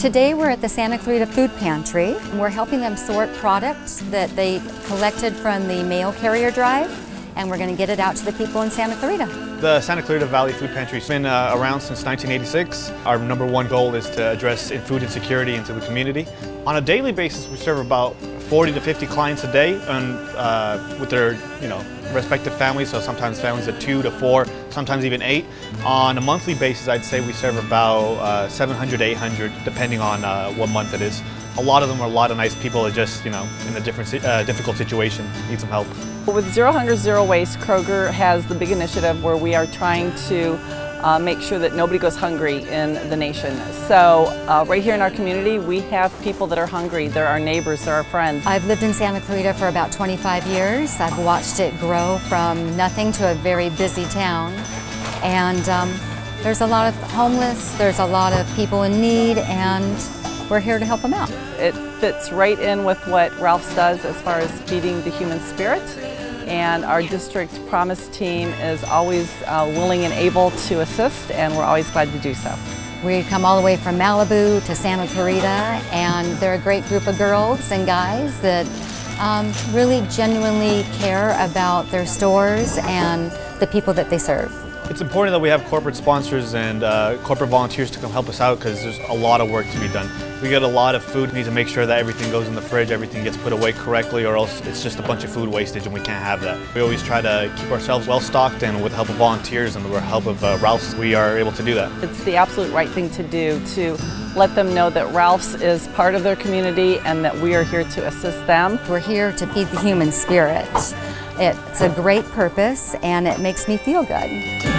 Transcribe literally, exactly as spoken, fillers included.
Today we're at the Santa Clarita Food Pantry. We're helping them sort products that they collected from the mail carrier drive, and we're going to get it out to the people in Santa Clarita. The Santa Clarita Valley Food Pantry has been uh, around since nineteen eighty-six. Our number one goal is to address food insecurity into the community. On a daily basis, we serve about forty to fifty clients a day, and uh, with their, you know, respective families. So sometimes families of two to four, sometimes even eight. On a monthly basis, I'd say we serve about uh, seven hundred to eight hundred, depending on uh, what month it is. A lot of them are a lot of nice people that just, you know, in a different, uh, difficult situation, need some help. With Zero Hunger, Zero Waste, Kroger has the big initiative where we are trying to uh, make sure that nobody goes hungry in the nation. So uh, right here in our community, we have people that are hungry. They're our neighbors, they're our friends. I've lived in Santa Clarita for about twenty-five years. I've watched it grow from nothing to a very busy town. And um, there's a lot of homeless, there's a lot of people in need, and we're here to help them out. It fits right in with what Ralph's does as far as feeding the human spirit. And our district promise team is always uh, willing and able to assist, and we're always glad to do so. We come all the way from Malibu to Santa Clarita, and they're a great group of girls and guys that um, really genuinely care about their stores and the people that they serve. It's important that we have corporate sponsors and uh, corporate volunteers to come help us out, because there's a lot of work to be done. We get a lot of food. We need to make sure that everything goes in the fridge, everything gets put away correctly, or else it's just a bunch of food wastage, and we can't have that. We always try to keep ourselves well stocked, and with the help of volunteers and the help of uh, Ralph's, we are able to do that. It's the absolute right thing to do, to let them know that Ralph's is part of their community and that we are here to assist them. We're here to feed the human spirit. It's a great purpose, and it makes me feel good.